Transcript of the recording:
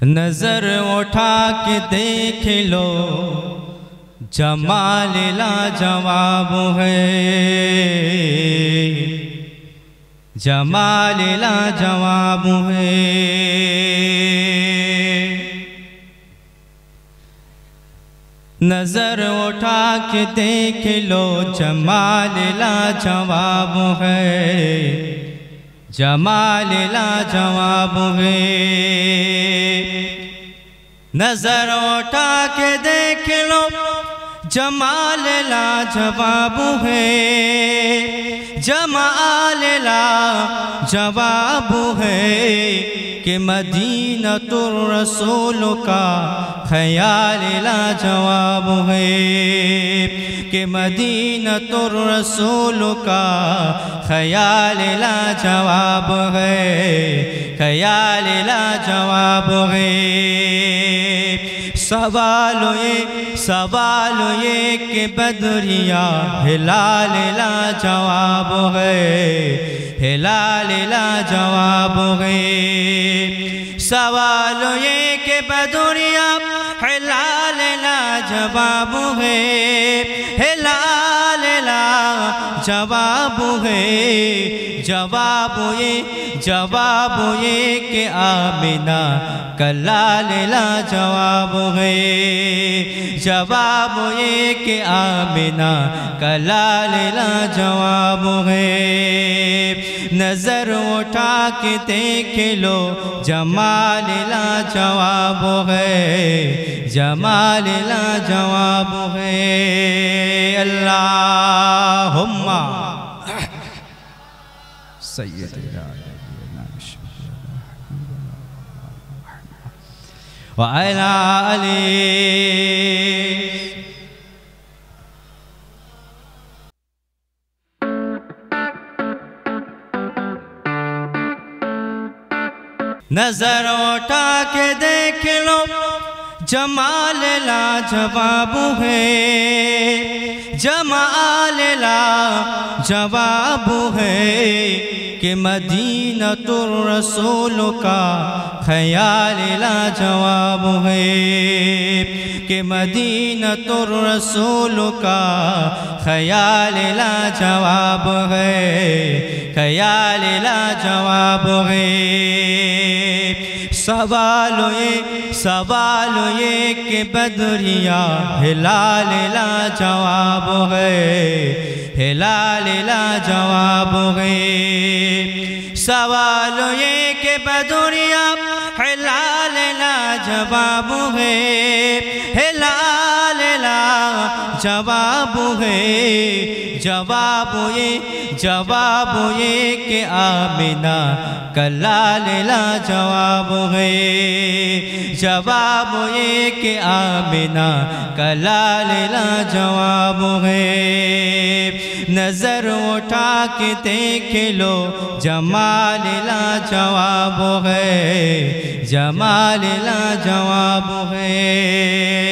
नजर उठा के देख लो जमाल लाजवाब है, जमाल लाजवाब है। नजर उठा के देख लो जमाल लाजवाब है, जमाल लाजवाब है। नजर उठा के देख लो जमाल लाजवाब है, जमाल लाजवाब है। कि मदीनतुर रसूल का ख्याल लाजवाब है, कि मदीनतुर रसूल का ख्याल लाजवाब है, ख्याल लाजवाब है। सवाल ये कि बदरिया हिलाल लाजवाब है, हिलाल लाजवाब है। सवाल ये कि बदरिया हिलाल लाजवाब है, हिलाल लाजवाब है। जवाब ये कि आमिना कलाल लाजवाब है, जवाब ये कि आमिना कलाल लाजवाब है। नजर उठा के देख लो जमाल लाजवाब है, जमाल लाजवाब है। अल्लाहुम्मा सय्यदना व अला आली। नजर उठा के देख लो जमाल लाजवाब है, जमाल लाजवाब है। कि मदीनतुर रसूल का ख्याल लाजवाब है, कि मदीनतुर रसूल का ख्याल लाजवाब है, ख्याल लाजवाब है। सवाल ये कि बदरिया हिलाल लाजवाब है, हिलाल लाजवाब है। सवाल ये कि बदरिया हिलाल लाजवाब है, हिलाल लाजवाब है। जवाब ये कि आमिना कलाल लाजवाब है, जवाब ये कि आमिना कलाल लाजवाब है। नजर उठा के देख लो जमाल लाजवाब है, जमाल लाजवाब है।